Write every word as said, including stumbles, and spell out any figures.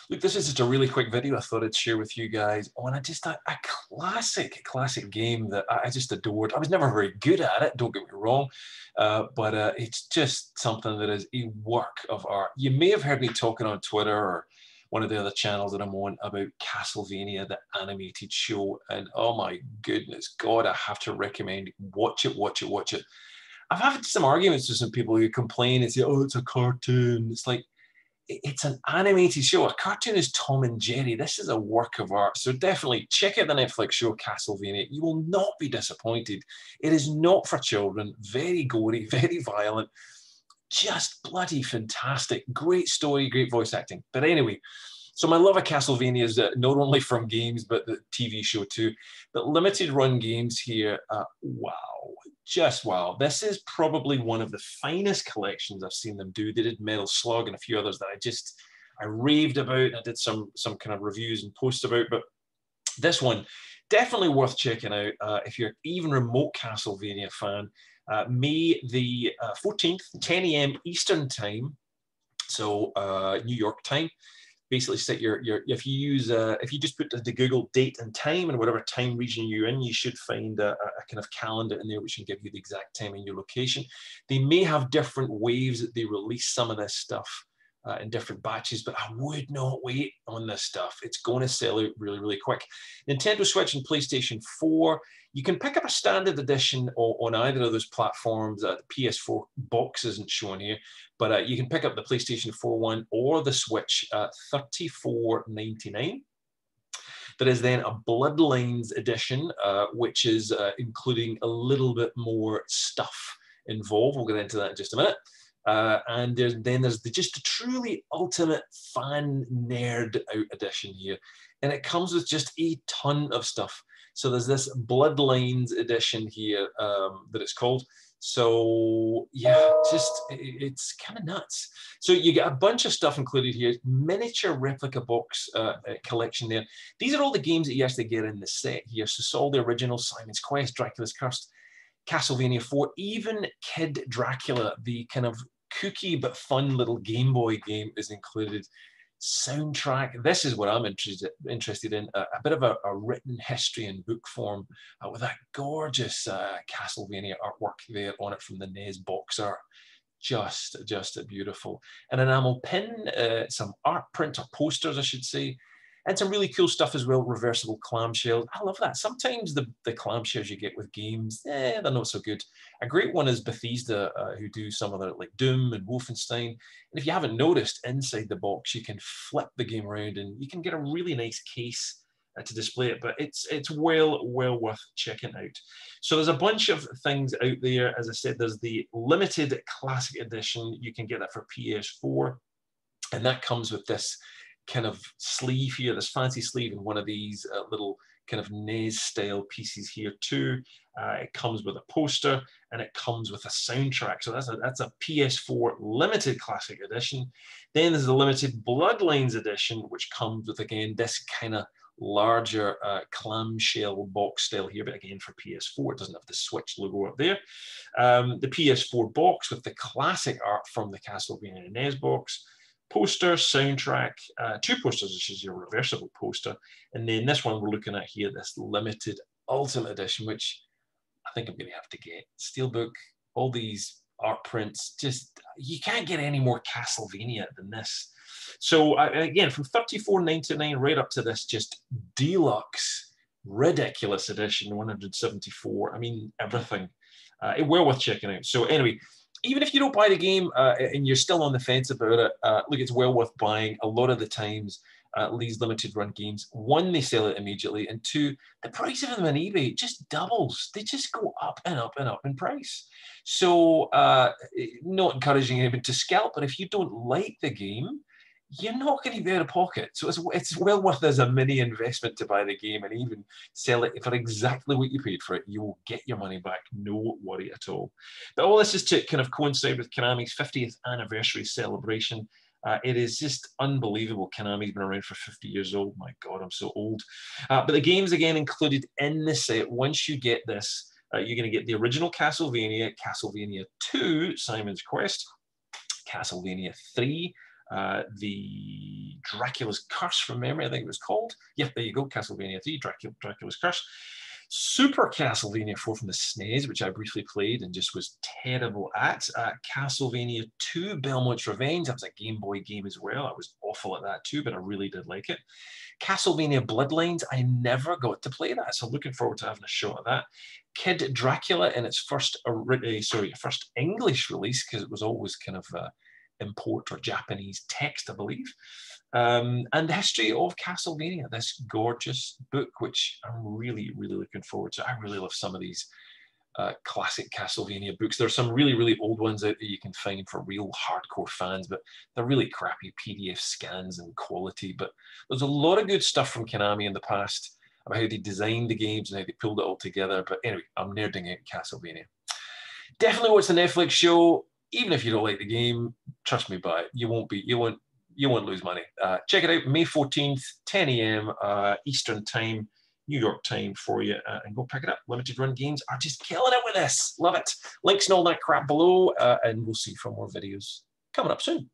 Look, this is just a really quick video I thought I'd share with you guys on a, just a, a classic, classic game that I, I just adored. I was never very good at it, don't get me wrong, uh, but uh, it's just something that is a work of art. You may have heard me talking on Twitter or one of the other channels that I'm on about Castlevania, the animated show, and oh my goodness, God, I have to recommend, watch it, watch it, watch it. I've had some arguments with some people who complain and say, oh, it's a cartoon. It's like, it's an animated show. A cartoon is Tom and Jerry. This is a work of art. So definitely check out the Netflix show Castlevania. You will not be disappointed. It is not for children. Very gory, very violent. Just bloody fantastic. Great story, great voice acting. But anyway, so my love of Castlevania is uh, not only from games, but the T V show too. But limited run games here, uh, wow. Just wow. This is probably one of the finest collections I've seen them do. They did Metal Slug and a few others that I just, I raved about. I did some, some kind of reviews and posts about, but this one, definitely worth checking out uh, if you're even remote Castlevania fan. Uh, May the uh, fourteenth, ten A M Eastern time, so uh, New York time. Basically set your, your if you use uh, if you just put the Google date and time and whatever time region you're in, you should find a, a kind of calendar in there which can give you the exact time and your location. They may have different waves that they release some of this stuff uh, in different batches, but I would not wait on this stuff. It's going to sell out really, really quick. Nintendo Switch and PlayStation four, you can pick up a standard edition on, on either of those platforms. Uh, the P S four box isn't shown here, but uh, you can pick up the PlayStation four one or the Switch at thirty-four ninety-nine. There is then a Bloodlines edition, uh, which is uh, including a little bit more stuff involved. We'll get into that in just a minute. Uh, and there's, then there's the, just a truly ultimate fan nerd out edition here. And it comes with just a ton of stuff. So there's this Bloodlines edition here um, that it's called. So yeah, just it's kind of nuts. So you get a bunch of stuff included here, miniature replica box uh, collection there. These are all the games that you actually get in the set here. So it's all the original Simon's Quest, Dracula's Curse, Castlevania four, even Kid Dracula, the kind of kooky but fun little Game Boy game is included. Soundtrack, this is what I'm interested interested in, a, a bit of a, a written history in book form uh, with that gorgeous uh, Castlevania artwork there on it from the N E S box art. Just, just beautiful. An enamel pin, uh, some art print or posters, I should say, and some really cool stuff as well, reversible clamshells. I love that. Sometimes the, the clamshells you get with games, eh, they're not so good. A great one is Bethesda, uh, who do some of the, like Doom and Wolfenstein. And if you haven't noticed, inside the box, you can flip the game around and you can get a really nice case uh, to display it, but it's it's well, well worth checking out. So there's a bunch of things out there. As I said, there's the limited classic edition. You can get that for P S four, and that comes with this kind of sleeve here, this fancy sleeve, and one of these uh, little kind of N E S style pieces here too. Uh, it comes with a poster and it comes with a soundtrack. So that's a, that's a P S four limited classic edition. Then there's the limited Bloodlines edition, which comes with, again, this kind of larger uh, clamshell box style here, but again for P S four. It doesn't have the Switch logo up there. Um, the P S four box with the classic art from the Castlevania N E S box. Poster, soundtrack, uh, two posters, which is your reversible poster. And then this one we're looking at here, this limited Ultimate Edition, which I think I'm going to have to get. Steelbook, all these art prints, just, you can't get any more Castlevania than this. So uh, again, from thirty-four ninety-nine right up to this just deluxe, ridiculous edition, one hundred seventy-four. I mean, everything. Uh, it well worth checking out. So anyway, even if you don't buy the game uh, and you're still on the fence about it, uh, look, it's well worth buying. A lot of the times, uh, these limited run games, one, they sell it immediately, and two, the price of them on eBay just doubles. They just go up and up and up in price. So uh, not encouraging anyone to scalp, but if you don't like the game, you're not going to be out of pocket. So it's, it's well worth as a mini investment to buy the game and even sell it for exactly what you paid for it. You will get your money back, no worry at all. But all this is to kind of coincide with Konami's fiftieth anniversary celebration. Uh, it is just unbelievable. Konami's been around for fifty years old. My God, I'm so old. Uh, but the games, again, included in the set, once you get this, uh, you're going to get the original Castlevania, Castlevania two, Simon's Quest, Castlevania three, Uh, the Dracula's Curse from memory, I think it was called. Yeah, there you go, Castlevania three, Dracula, Dracula's Curse. Super Castlevania four from the S N E S, which I briefly played and just was terrible at. Uh, Castlevania two, Belmont's Revenge. That was a Game Boy game as well. I was awful at that too, but I really did like it. Castlevania Bloodlines, I never got to play that, so looking forward to having a shot at that. Kid Dracula in its first, uh, sorry, first English release, because it was always kind of uh, import or Japanese text, I believe. Um, and the history of Castlevania, this gorgeous book, which I'm really, really looking forward to. I really love some of these uh, classic Castlevania books. There's some really, really old ones out there you can find for real hardcore fans, but they're really crappy P D F scans and quality. But there's a lot of good stuff from Konami in the past about how they designed the games and how they pulled it all together. But anyway, I'm nerding out Castlevania. Definitely watch the Netflix show. Even if you don't like the game, trust me, but you won't be, you won't, you won't lose money. Uh, check it out, May fourteenth, ten A M uh, Eastern Time, New York time for you, uh, and go pick it up. Limited Run Games are just killing it with this. Love it. Links and all that crap below, uh, and we'll see for more videos coming up soon.